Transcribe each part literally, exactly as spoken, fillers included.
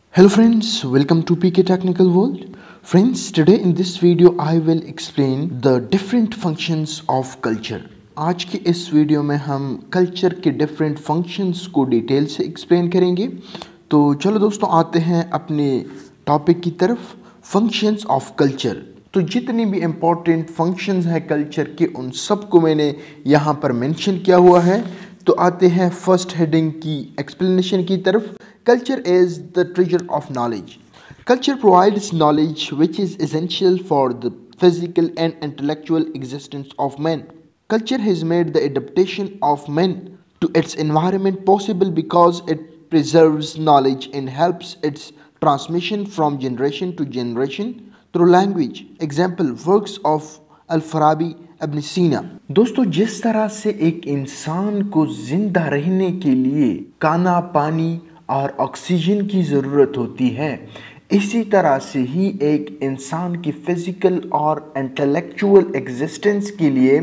Hello friends, welcome to P K Technical World. Friends, today in this video I will explain the different functions of culture. आज की इस video में हम culture के different functions को detail से explain करेंगे। तो चलो दोस्तों आते हैं अपने टॉपिक की तरफ, फंक्शंस ऑफ कल्चर। तो जितनी भी इम्पोर्टेंट फंक्शंस हैं कल्चर के उन सब को मैंने यहाँ पर मेंशन किया हुआ है। तो आते हैं फर्स्ट हेडिंग की एक्सप्लेनेशन की तरफ। Culture is the treasure of knowledge. Culture provides knowledge which is essential for the physical and intellectual existence of man. Culture has made the adaptation of man to its environment possible because it preserves knowledge and helps its transmission from generation to generation through language. Example, works of अल-फराबी, इब्न सीना। दोस्तों, जिस तरह से एक इंसान को जिंदा रहने के लिए खाना, पानी और ऑक्सीजन की ज़रूरत होती है, इसी तरह से ही एक इंसान की फिज़िकल और इंटेलेक्चुअल एग्जिस्टेंस के लिए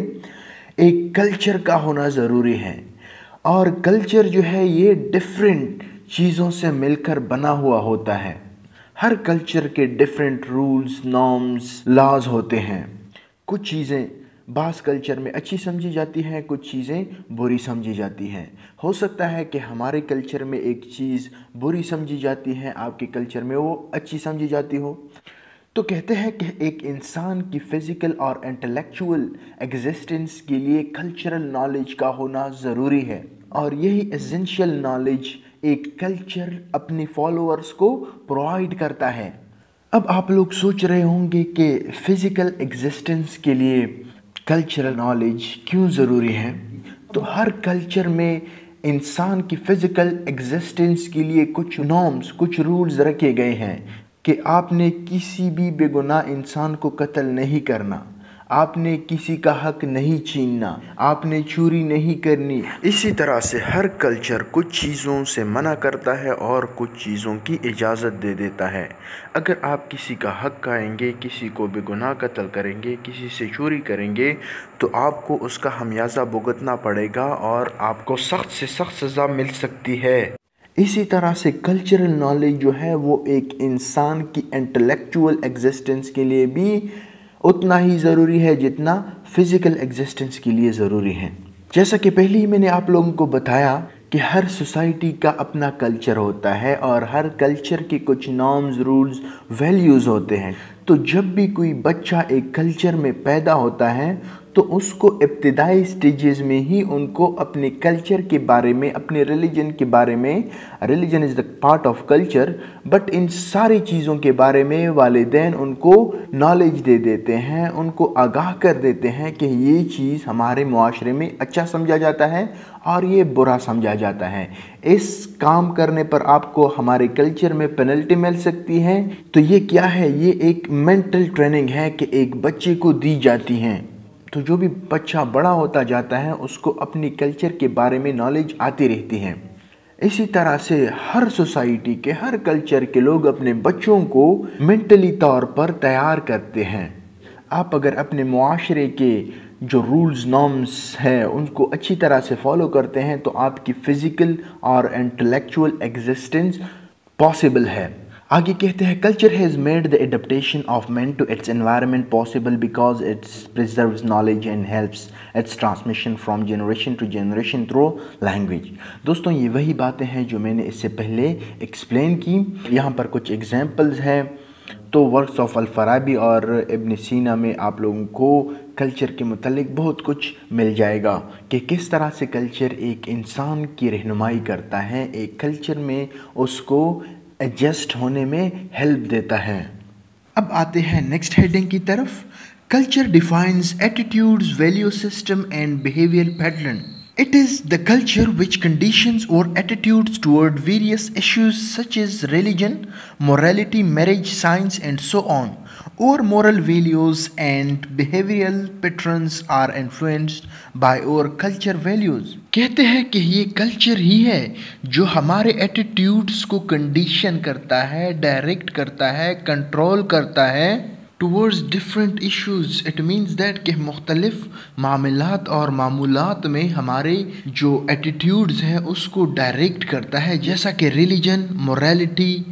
एक कल्चर का होना ज़रूरी है। और कल्चर जो है ये डिफरेंट चीज़ों से मिलकर बना हुआ होता है। हर कल्चर के डिफरेंट रूल्स, नॉर्म्स, लॉज होते हैं। कुछ चीज़ें बास कल्चर में अच्छी समझी जाती हैं, कुछ चीज़ें बुरी समझी जाती हैं। हो सकता है कि हमारे कल्चर में एक चीज़ बुरी समझी जाती है, आपके कल्चर में वो अच्छी समझी जाती हो। तो कहते हैं कि एक इंसान की फ़िज़िकल और इंटेलेक्चुअल एग्जिस्टेंस के लिए कल्चरल नॉलेज का होना ज़रूरी है, और यही एसेंशियल नॉलेज एक कल्चर अपने फॉलोअर्स को प्रोवाइड करता है। अब आप लोग सोच रहे होंगे कि फ़िज़िकल एग्जिस्टेंस के लिए कल्चरल नॉलेज क्यों ज़रूरी है। तो हर कल्चर में इंसान की फ़िज़िकल एग्जिस्टेंस के लिए कुछ नॉर्म्स, कुछ रूल्स रखे गए हैं कि आपने किसी भी बेगुनाह इंसान को कत्ल नहीं करना, आपने किसी का हक नहीं छीनना, आपने चोरी नहीं करनी। इसी तरह से हर कल्चर कुछ चीज़ों से मना करता है और कुछ चीज़ों की इजाज़त दे देता है। अगर आप किसी का हक खाएंगे, किसी को बेगुनाह कत्ल करेंगे, किसी से चोरी करेंगे, तो आपको उसका खमियाजा भुगतना पड़ेगा और आपको सख्त से सख्त सज़ा मिल सकती है। इसी तरह से कल्चरल नॉलेज जो है वो एक इंसान की इंटेलेक्चुअल एग्जिस्टेंस के लिए भी उतना ही ज़रूरी है जितना फिज़िकल एग्जिस्टेंस के लिए ज़रूरी है। जैसा कि पहले ही मैंने आप लोगों को बताया कि हर सोसाइटी का अपना कल्चर होता है और हर कल्चर के कुछ नॉर्म्स, रूल्स, वैल्यूज़ होते हैं। तो जब भी कोई बच्चा एक कल्चर में पैदा होता है तो उसको इब्तिदाई स्टेजेस में ही उनको अपने कल्चर के बारे में, अपने रिलीजन के बारे में, religion is the part of culture, but इन सारी चीज़ों के बारे में वालिदैन उनको नॉलेज दे देते हैं, उनको आगाह कर देते हैं कि ये चीज़ हमारे मुआशरे में अच्छा समझा जाता है और ये बुरा समझा जाता है। इस काम करने पर आपको हमारे कल्चर में पेनल्टी मिल सकती है। तो ये क्या है? ये एक मेंटल ट्रेनिंग है कि एक बच्चे को दी जाती हैं। तो जो भी बच्चा बड़ा होता जाता है उसको अपनी कल्चर के बारे में नॉलेज आती रहती है। इसी तरह से हर सोसाइटी के, हर कल्चर के लोग अपने बच्चों को मेंटली तौर पर तैयार करते हैं। आप अगर अपने मुआशरे के जो रूल्स, नॉर्म्स हैं उनको अच्छी तरह से फॉलो करते हैं तो आपकी फ़िज़िकल और इंटेलेक्चुअल एग्जिस्टेंस पॉसिबल है। आगे कहते हैं, culture has made the adaptation of man to its environment possible because its preserves knowledge and helps its transmission from generation to generation through language. दोस्तों, ये वही बातें हैं जो मैंने इससे पहले एक्सप्लेन की। यहाँ पर कुछ एग्जांपल्स हैं। तो वर्क्स ऑफ अल-फराबी और इब्न सीना में आप लोगों को कल्चर के मुतालिक बहुत कुछ मिल जाएगा कि किस तरह से कल्चर एक इंसान की रहनुमाई करता है, एक कल्चर में उसको एडजस्ट होने में हेल्प देता है। अब आते हैं नेक्स्ट हेडिंग की तरफ। Culture defines attitudes, value system and behaviour pattern. It is the culture which conditions our attitudes toward various issues such as religion, morality, marriage, science, and so on. Our moral values and behavioral patterns are influenced by our culture values. कहते हैं कि ये culture ही है जो हमारे attitudes को condition करता है, डायरेक्ट करता है, कंट्रोल करता है towards different issues. It means that कि मुख्तलिफ मामलात और मामूलात में हमारे जो एटीट्यूड्स हैं उसको डायरेक्ट करता है, जैसा कि religion, morality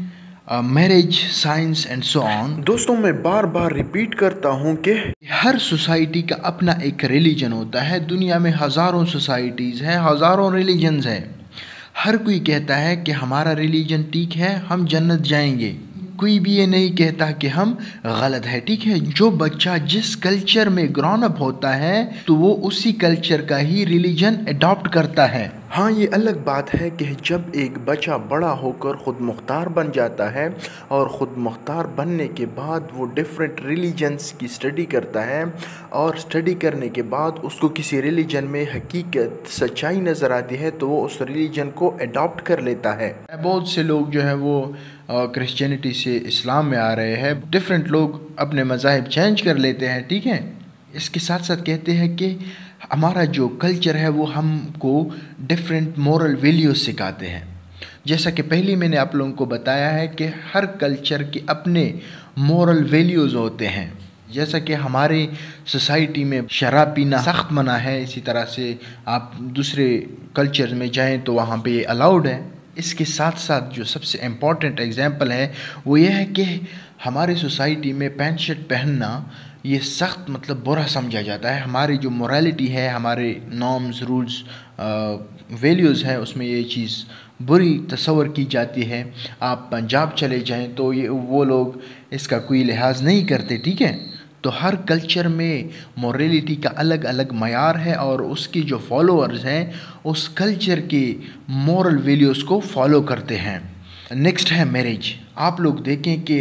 marriage science and so on. دوستوں میں بار بار ریپیٹ کرتا ہوں کہ ہر سوسائٹی کا اپنا ایک ریلیجن ہوتا ہے. دنیا میں ہزاروں سوسائٹیز ہیں, ہزاروں ریلیجنز ہیں. ہر کوئی کہتا ہے کہ ہمارا ریلیجن ٹھیک ہے, ہم جنت جائیں گے. کوئی بھی یہ نہیں کہتا کہ ہم غلط ہے. ٹھیک ہے, جو بچہ جس کلچر میں گرون اپ ہوتا ہے تو وہ اسی کلچر کا ہی ریلیجن اڈاپٹ کرتا ہے. ہاں, یہ الگ بات ہے کہ جب ایک بچہ بڑا ہو کر خود مختار بن جاتا ہے اور خود مختار بننے کے بعد وہ ڈیفرنٹ ریلیجنس کی اسٹڈی کرتا ہے, اور اسٹڈی کرنے کے بعد اس کو کسی ریلیجن میں حقیقت سچائی نظر آتی ہے تو وہ اس ریلیجن کو اڈاپٹ کر لیتا ہے. بہت سے لوگ جو ہے وہ کرسچینٹی سے اسلام میں آ رہے ہیں. ڈفرینٹ لوگ اپنے مذاہب چینج کر لیتے ہیں. ٹھیک ہے, اس کے ساتھ ساتھ کہتے ہیں کہ ہمارا جو کلچر ہے وہ ہم کو ڈفرینٹ مورل ویلیوز سکھاتے ہیں. جیسا کہ پہلے میں نے آپ لوگوں کو بتایا ہے کہ ہر کلچر کے اپنے مورل ویلیوز ہوتے ہیں. جیسا کہ ہمارے سوسائٹی میں شراب پینا سخت منع ہے, اسی طرح سے آپ دوسرے کلچر میں جائیں تو وہاں پہ یہ الاؤڈ ہے. اس کے ساتھ ساتھ جو سب سے امپورٹنٹ ایگزامپل ہے وہ یہ ہے کہ ہمارے سوسائٹی میں پینٹ شرٹ پہننا یہ سخت مطلب برا سمجھا جاتا ہے. ہماری جو مورالٹی ہے, ہمارے نارمز, رولز, ویلیوز ہیں, اس میں یہ چیز بری تصور کی جاتی ہے. آپ پنجاب چلے جائیں تو یہ وہ لوگ اس کا کوئی لحاظ نہیں کرتے. ٹھیک ہے, تو ہر کلچر میں مورالٹی کا الگ الگ معیار ہے اور اس کی جو فالوورز ہیں اس کلچر کے مورل ویلیوز کو فالو کرتے ہیں. نیکسٹ ہے میرج. آپ لوگ دیکھیں کہ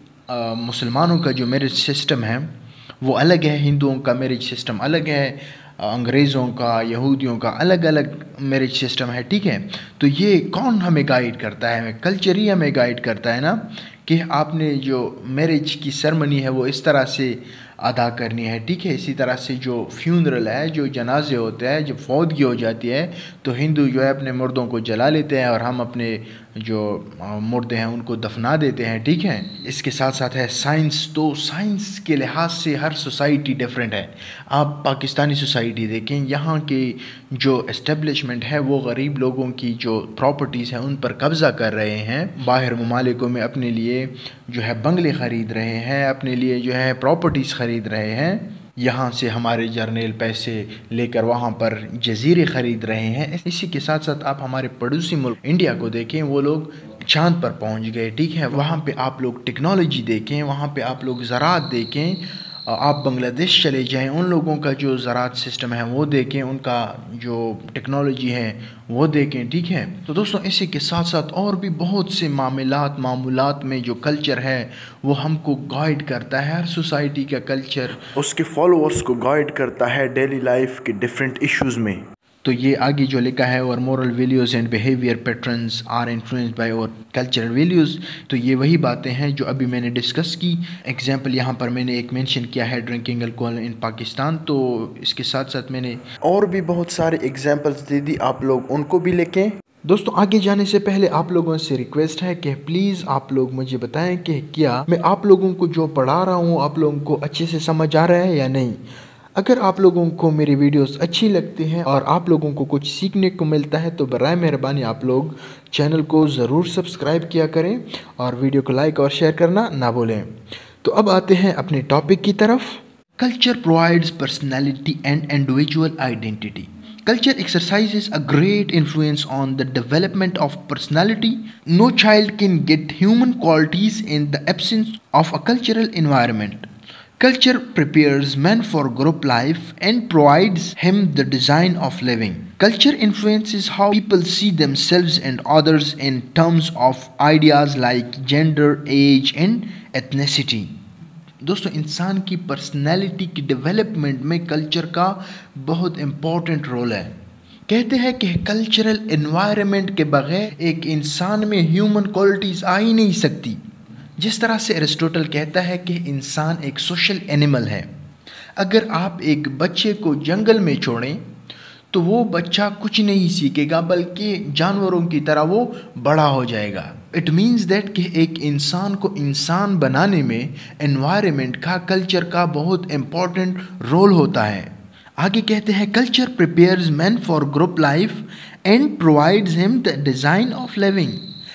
مسلمانوں کا جو میرج سسٹم ہے وہ الگ ہے, ہندوؤں کا میرج سسٹم الگ ہے, انگریزوں کا, یہودیوں کا الگ الگ میرج سسٹم ہے. ٹھیک ہے, تو یہ کون ہمیں گائیڈ کرتا ہے؟ کلچر ہی ہمیں گائیڈ کرتا ہے نا, کہ آپ نے جو میرج کی سرمنی ہے وہ اس طرح سے ادا کرنی ہے. ٹھیک ہے, اسی طرح سے جو فیونرل ہے, جو جنازے ہوتے ہیں, جب فوتگی ہو جاتی ہے تو ہندو جو ہے اپنے مردوں کو جلا لیتے ہیں اور ہم اپنے جو مردے ہیں ان کو دفنا دیتے ہیں. ٹھیک ہے, اس کے ساتھ ساتھ ہے سائنس. تو سائنس کے لحاظ سے ہر سوسائٹی ڈیفرنٹ ہے. آپ پاکستانی سوسائٹی دیکھیں, یہاں کے جو اسٹیبلشمنٹ ہے وہ غریب لوگوں کی جو پراپرٹیز ہیں ان پر قبضہ کر رہے ہیں. باہر ممالکوں میں اپنے لیے جو ہے بنگلے خرید رہے ہیں, اپنے لیے جو ہے پراپرٹیز خرید رہے ہیں. یہاں سے ہمارے جرنیل پیسے لے کر وہاں پر جزیرے خرید رہے ہیں. اسی کے ساتھ ساتھ آپ ہمارے پڑوسی ملک انڈیا کو دیکھیں, وہ لوگ چاند پر پہنچ گئے. ٹھیک ہے, وہاں پہ آپ لوگ ٹیکنالوجی دیکھیں, وہاں پہ آپ لوگ زراعت دیکھیں. آپ بنگلہ دیش چلے جائیں, ان لوگوں کا جو زراعت سسٹم ہے وہ دیکھیں, ان کا جو ٹیکنالوجی ہے وہ دیکھیں. ٹھیک ہے, تو دوستوں اسی کے ساتھ ساتھ اور بھی بہت سے معاملات معمولات میں جو کلچر ہے وہ ہم کو گائیڈ کرتا ہے. ہر سوسائٹی کا کلچر اس کے فالوورز کو گائیڈ کرتا ہے ڈیلی لائف کے ڈیفرنٹ ایشوز میں. تو یہ آگے جو لکھا ہے, اور moral values and behaviour patterns are influenced by our cultural values. تو یہ وہی باتیں ہیں جو ابھی میں نے ڈسکس کی. ایگزامپل یہاں پر میں نے ایک مینشن کیا ہے, ڈرنکنگ الکوہول ان پاکستان. تو اس کے ساتھ ساتھ میں نے اور بھی بہت سارے ایگزامپلس دے دی, آپ لوگ ان کو بھی لکھیں. دوستوں آگے جانے سے پہلے آپ لوگوں سے ریکویسٹ ہے کہ پلیز آپ لوگ مجھے بتائیں کہ کیا میں آپ لوگوں کو جو پڑھا رہا ہوں آپ لوگوں کو اچھے سے سمجھ آ رہا ہے یا نہیں. اگر آپ لوگوں کو میری ویڈیوز اچھی لگتی ہیں اور آپ لوگوں کو کچھ سیکھنے کو ملتا ہے تو برائے مہربانی آپ لوگ چینل کو ضرور سبسکرائب کیا کریں اور ویڈیو کو لائک اور شیئر کرنا نہ بھولیں. تو اب آتے ہیں اپنے ٹاپک کی طرف. Culture provides personality and individual identity. Culture exercises a great influence on the development of personality. No child can get human qualities in the absence of a cultural environment. Culture prepares man for group life and provides him the design of living. Culture influences how people see themselves and others in terms of ideas like gender, age, and ethnicity. دوستو انسان کی personality کی development میں culture کا بہت important role ہے. کہتے ہیں کہ کلچرل انوائرمنٹ کے بغیر ایک انسان میں ہیومن کوالٹیز آ ہی نہیں سکتی. جس طرح سے ایرسٹوٹل کہتا ہے کہ انسان ایک سوشل اینیمل ہے. اگر آپ ایک بچے کو جنگل میں چھوڑیں تو وہ بچہ کچھ نہیں سیکھے گا بلکہ جانوروں کی طرح وہ بڑا ہو جائے گا. اٹ مینز دیٹ کہ ایک انسان کو انسان بنانے میں انوائرمنٹ کا, کلچر کا بہت امپورٹنٹ رول ہوتا ہے. آگے کہتے ہیں culture prepares man for group life and provides him the design of living.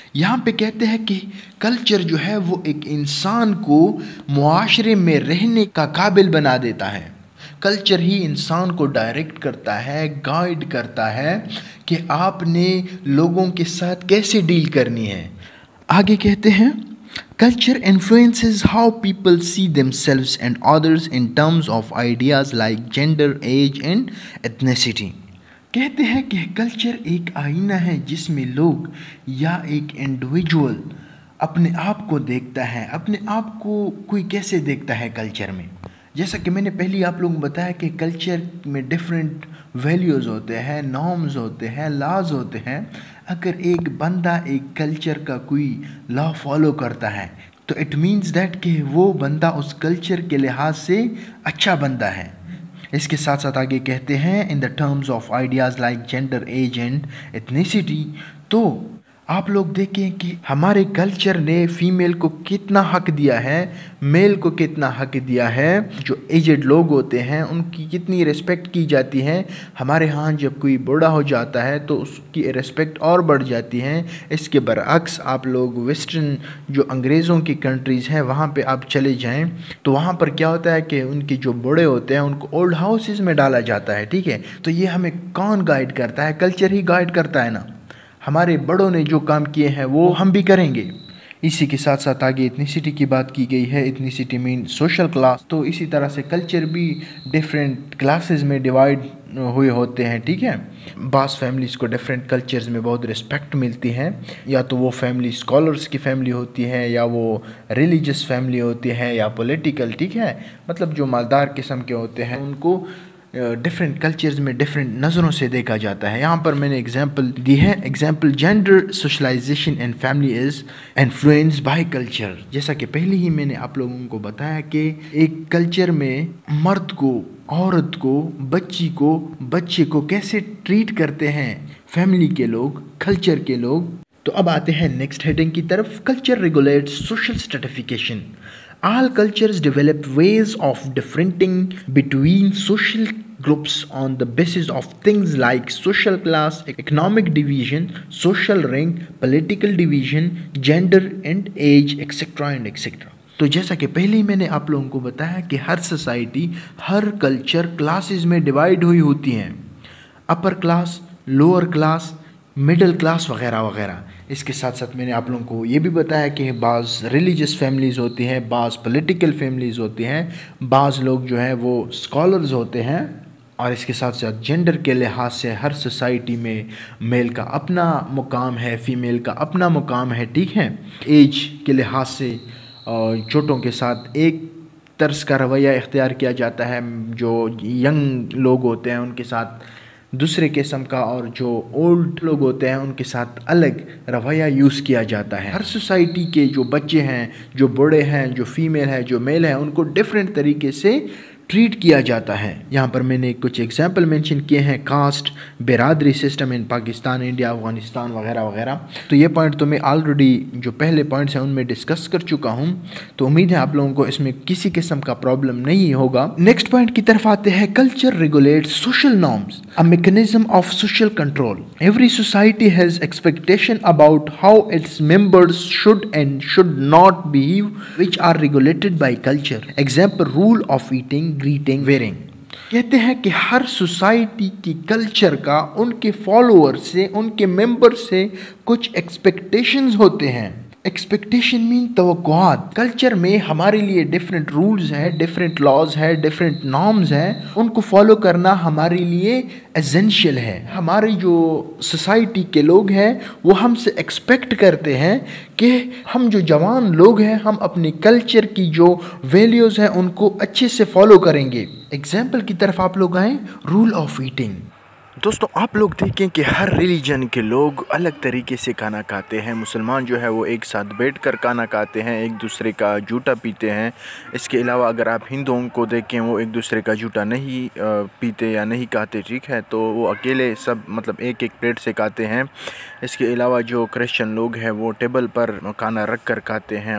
यहाँ पे कहते ہیں کہ کلچر جو ہے وہ ایک انسان کو معاشرے میں رہنے کا قابل بنا دیتا ہے. کلچر ہی انسان کو ڈائریکٹ کرتا ہے, گائیڈ کرتا ہے کہ آپ نے لوگوں کے ساتھ کیسے ڈیل کرنی ہے. آگے کہتے ہیں culture influences how people see themselves and others in terms of ideas like gender, age and ethnicity. کہتے ہیں کہ کلچر ایک آئینہ ہے جس میں لوگ یا ایک انڈیویجول اپنے آپ کو دیکھتا ہے. اپنے آپ کو کوئی کیسے دیکھتا ہے کلچر میں؟ جیسا کہ میں نے پہلے آپ لوگوں کو بتایا کہ کلچر میں ڈفرینٹ ویلیوز ہوتے ہیں, نارمز ہوتے ہیں, لاز ہوتے ہیں. اگر ایک بندہ ایک کلچر کا کوئی لا فالو کرتا ہے تو اٹ مینس دیٹ کہ وہ بندہ اس کلچر کے لحاظ سے اچھا بندہ ہے. اس کے ساتھ ساتھ آگے کہتے ہیں in the terms of ideas like gender, age and ethnicity. تو آپ لوگ دیکھیں کہ ہمارے کلچر نے فیمیل کو کتنا حق دیا ہے, میل کو کتنا حق دیا ہے. جو ایجڈ لوگ ہوتے ہیں ان کی کتنی رسپیکٹ کی جاتی ہے. ہمارے ہاں جب کوئی بوڑھا ہو جاتا ہے تو اس کی رسپیکٹ اور بڑھ جاتی ہے. اس کے برعکس آپ لوگ ویسٹرن جو انگریزوں کی کنٹریز ہیں وہاں پہ آپ چلے جائیں تو وہاں پر کیا ہوتا ہے کہ ان کے جو بوڑھے ہوتے ہیں ان کو اولڈ ہاؤسز میں ڈالا جاتا ہے. ٹھیک ہے, تو یہ ہمیں کون گائیڈ کرتا ہے؟ کلچر ہی گائیڈ کرتا ہے نا. ہمارے بڑوں نے جو کام کیے ہیں وہ ہم بھی کریں گے. اسی کے ساتھ ساتھ آگے ایتھنیسٹی کی بات کی گئی ہے. ایتھنیسٹی مین سوشل کلاس. تو اسی طرح سے کلچر بھی ڈفرینٹ کلاسز میں ڈیوائڈ ہوئے ہوتے ہیں. ٹھیک ہے, بعض فیملیز کو ڈفرینٹ کلچرز میں بہت رسپیکٹ ملتی ہے. یا تو وہ فیملی اسکالرس کی فیملی ہوتی ہے, یا وہ ریلیجس فیملی ہوتی ہے, یا پولیٹیکل. ٹھیک ہے, مطلب جو مالدار قسم کے ہوتے ہیں ان کو ڈفرینٹ کلچرز میں ڈفرینٹ نظروں سے دیکھا جاتا ہے. یہاں پر میں نے اگزامپل دی ہے. Example gender socialization and family is influence by culture. جیسا کہ پہلے ہی میں نے آپ لوگوں کو بتایا کہ ایک کلچر میں مرد کو, عورت کو, بچی کو, بچے کو کیسے ٹریٹ کرتے ہیں فیملی کے لوگ, کلچر کے لوگ. تو اب آتے ہیں نیکسٹ ہیڈنگ کی طرف. Culture regulates social stratification. All cultures develop ways of differentiating between social groups on the basis of things like social class, economic division, social rank, political division, gender and age, et cetera and et cetera. تو جیسا کہ پہلے ہی میں نے آپ لوگوں کو بتایا کہ ہر سوسائٹی, ہر کلچر کلاسز میں ڈیوائڈ ہوئی ہوتی ہیں. Upper class, lower class, middle class وغیرہ وغیرہ. اس کے ساتھ ساتھ میں نے آپ لوگوں کو یہ بھی بتایا کہ بعض ریلیجس فیملیز ہوتی ہیں, بعض پولیٹیکل فیملیز ہوتی ہیں, بعض لوگ جو ہیں وہ اسکالرز ہوتے ہیں. اور اس کے ساتھ ساتھ جینڈر کے لحاظ سے ہر سوسائٹی میں میل کا اپنا مقام ہے, فیمیل کا اپنا مقام ہے. ٹھیک ہے, ایج کے لحاظ سے چھوٹوں کے ساتھ ایک طرز کا رویہ اختیار کیا جاتا ہے, جو ینگ لوگ ہوتے ہیں ان کے ساتھ دوسرے قسم کا, اور جو اولڈ لوگ ہوتے ہیں ان کے ساتھ الگ رویہ یوز کیا جاتا ہے. ہر سوسائٹی کے جو بچے ہیں, جو بوڑھے ہیں, جو فیمیل ہیں, جو میل ہیں, ان کو ڈفرینٹ طریقے سے ٹریٹ کیا جاتا ہے. یہاں پر میں نے کچھ ایگزامپل مینشن کیے ہیں. کاسٹ, برادری system in Pakistan, India, Afghanistan وغیرہ وغیرہ. تو یہ پوائنٹ تو میں آلریڈی جو پہلے پوائنٹس ہیں ان میں ڈسکس کر چکا ہوں. تو امید ہے آپ لوگوں کو اس میں کسی قسم کا پرابلم نہیں ہوگا. نیکسٹ پوائنٹ کی طرف آتے ہیں. Culture regulates social norms, a mechanism of social control. Every society has expectation about how its members should and should not behave, which are regulated by culture. Example, rule of eating, greeting, wearing. کہتے ہیں کہ ہر society کی culture کا ان کے follower سے, ان کے ممبر سے کچھ ایکسپیکٹیشنز ہوتے ہیں. ایکسپیکٹیشن مین توقعات. کلچر میں ہمارے لیے ڈفرینٹ رولز ہیں, ڈفرینٹ لاز ہے, ڈفرینٹ نارمز ہیں. ان کو فالو کرنا ہمارے لیے ایسینشیل ہے. ہماری جو سوسائٹی کے لوگ ہیں وہ ہم سے ایکسپیکٹ کرتے ہیں کہ ہم جو جوان لوگ ہیں ہم اپنے کلچر کی جو ویلیوز ہیں ان کو اچھے سے فالو کریں گے. ایگزامپل کی طرف آپ لوگ آئیں. Rule of eating. دوستو آپ لوگ دیکھیں کہ ہر ریلیجن کے لوگ الگ طریقے سے کھانا کھاتے ہیں. مسلمان جو ہے وہ ایک ساتھ بیٹھ کر کھانا کھاتے ہیں, ایک دوسرے کا جوتا پیتے ہیں. اس کے علاوہ اگر آپ ہندوؤں کو دیکھیں وہ ایک دوسرے کا جوتا نہیں پیتے یا نہیں کھاتے. ٹھیک ہے, تو وہ اکیلے سب مطلب ایک ایک پلیٹ سے کھاتے ہیں. اس کے علاوہ جو کرسچن لوگ ہیں وہ ٹیبل پر کھانا رکھ کر کھاتے ہیں, اور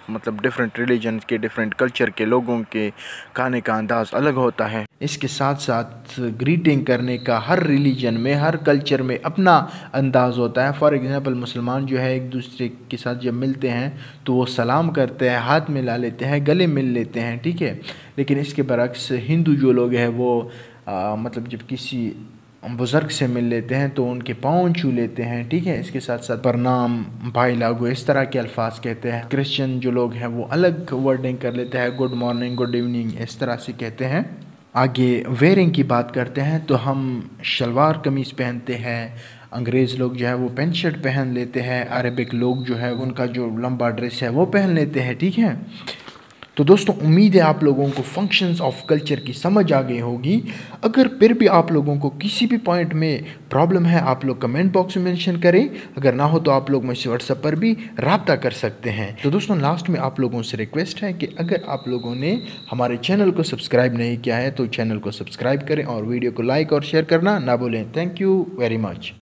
مطلب ڈفرینٹ ریلیجنس کے ڈفرینٹ کلچر کے لوگوں کے کھانے کا انداز الگ ہوتا ہے۔ اس کے ساتھ ساتھ گریٹنگ کرنے کا ہر ریلیجن میں ہر کلچر میں اپنا انداز ہوتا ہے۔ فار ایگزامپل مسلمان جو ہے ایک دوسرے کے ساتھ جب ملتے ہیں تو وہ سلام کرتے ہیں، ہاتھ ملا لیتے ہیں، گلے مل لیتے ہیں، ٹھیک ہے۔ لیکن اس کے برعکس ہندو جو لوگ ہیں وہ آ, مطلب جب کسی بزرگ سے مل لیتے ہیں تو ان کے پاؤں چھو لیتے ہیں، ٹھیک ہے۔ اس کے ساتھ ساتھ پرنام، بھائی لاگو، اس طرح کے الفاظ کہتے ہیں۔ کرسچن جو لوگ ہیں وہ الگ ورڈنگ کر لیتے ہیں، گڈ مارننگ، گڈ ایوننگ، اس طرح سے کہتے ہیں۔ آگے ویئرنگ کی بات کرتے ہیں تو ہم شلوار قمیص پہنتے ہیں، انگریز لوگ جو ہے وہ پینٹ شرٹ پہن لیتے ہیں، عربک لوگ جو ہے ان کا جو لمبا ڈریس ہے وہ پہن لیتے ہیں، ٹھیک ہے۔ تو دوستوں امید ہے آپ لوگوں کو فنکشنز آف کلچر کی سمجھ آ گئی ہوگی۔ اگر پھر بھی آپ لوگوں کو کسی بھی پوائنٹ میں پرابلم ہے آپ لوگ کمنٹ باکس میں مینشن کریں، اگر نہ ہو تو آپ لوگ مجھ سے واٹس ایپ پر بھی رابطہ کر سکتے ہیں۔ تو دوستوں لاسٹ میں آپ لوگوں سے ریکویسٹ ہے کہ اگر آپ لوگوں نے ہمارے چینل کو سبسکرائب نہیں کیا ہے تو چینل کو سبسکرائب کریں اور ویڈیو کو لائک اور شیئر کرنا نہ بھولیں۔ Thank you very much.